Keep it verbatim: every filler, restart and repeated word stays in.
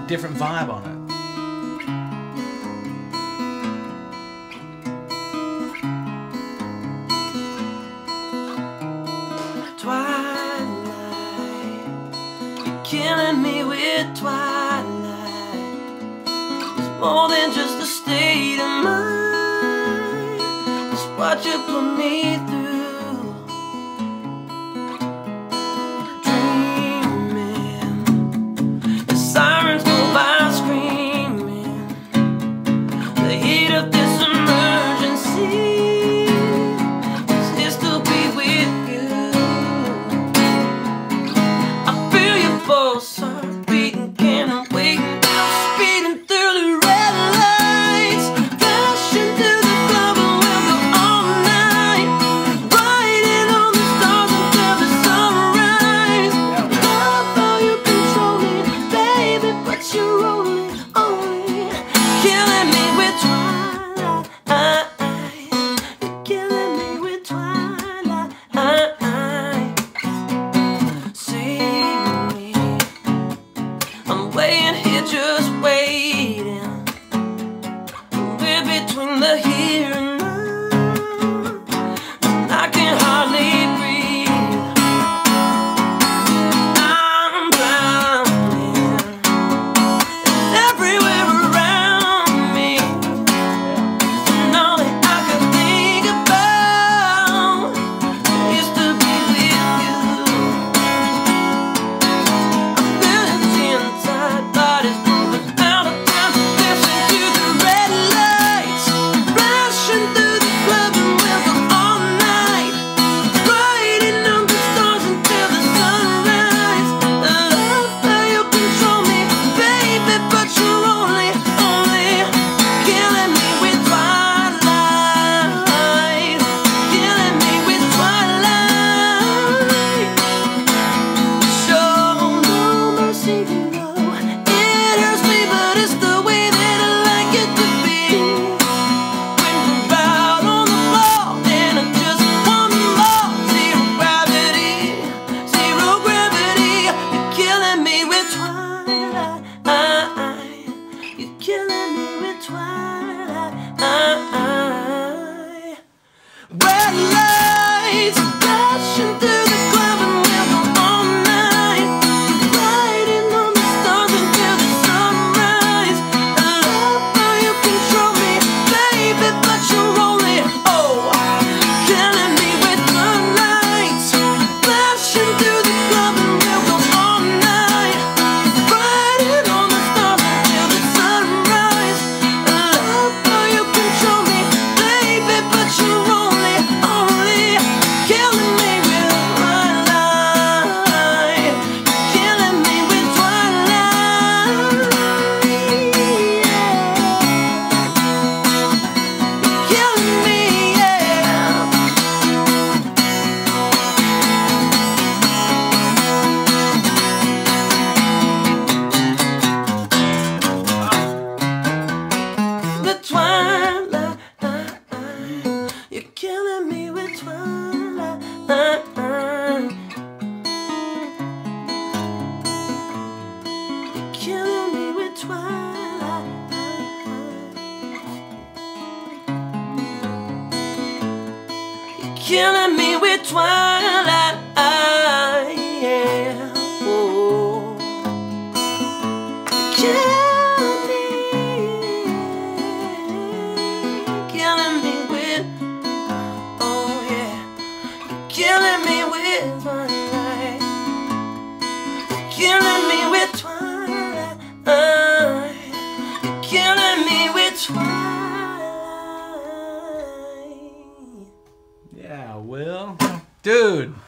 different vibe on it. Twilight, killing me with twilight. It's more than just a state of mind. It's what you put me through. Dreaming, the sirens go by screaming. The heat of this emergency is here to be with you. I feel your pulse heart beating, can't wait. Now speeding through the red lights, flashing through the club, and we'll go all night, riding on the stars until the sunrise. Love how you control me, baby, but you're only, only killing me with twilight. You're killing me with twilight. Save me, I'm laying here just waiting. We're between the here and now, and I can hardly breathe. I'm drowning, it's everywhere around me, and all that I can think about is to be with you. I'm feeling tin-tight, bodies moving out of time, dancing to the red lights, flashing through the club, and we'll go all night, riding on the stars until the sunrise. I love how you control me, baby, but you're only, only killing me with twilight. Killing me with twilight. Show no mercy, you know it hurts me, but it's the way that I like it to be. When we're out on the floor, and I just want more. Zero gravity, zero gravity. You're killing me with twilight. You're killing me with twilight. Red lights flashing through the club, and we'll go all night, riding on the stars until the sunrise. I love how you control me, baby, but you're only, oh, killing me with the lights, flashing through the club, and we'll go all night, riding on the stars until the sunrise. I love how you control me, baby, but you're only, only killing me with twilight. Killing me with twilight. Killing me, yeah. The twilight, you're killing me with twilight. You're killing me with twilight. You're killing me with twilight. Yeah. Oh. Killing me, killing me with, oh yeah, killing me with twilight, killing me with twilight, killing me with twilight. Yeah, Will. Dude.